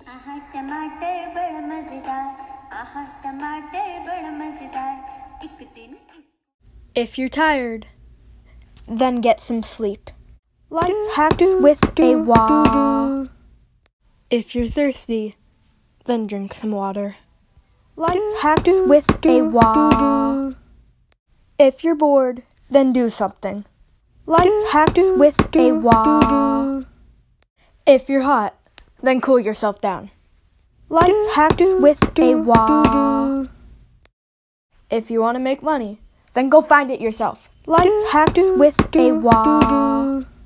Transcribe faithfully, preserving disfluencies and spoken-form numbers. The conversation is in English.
आहा टमाटर बड़ा मजेदार, आहा टमाटर बड़ा मजेदार, एक दिन. If you're tired, then get some sleep. Life hacks with Awaaaaaaa. If you're thirsty, then drink some water. Life hacks with Awaaaaaaa. If you're bored, then do something. Life hacks with Awaaaaaaa. If you're hot, then cool yourself down. Life hacks with Awaaaaaaa. If you want to make money, then go find it yourself. Life hacks with Awaaaaaaa.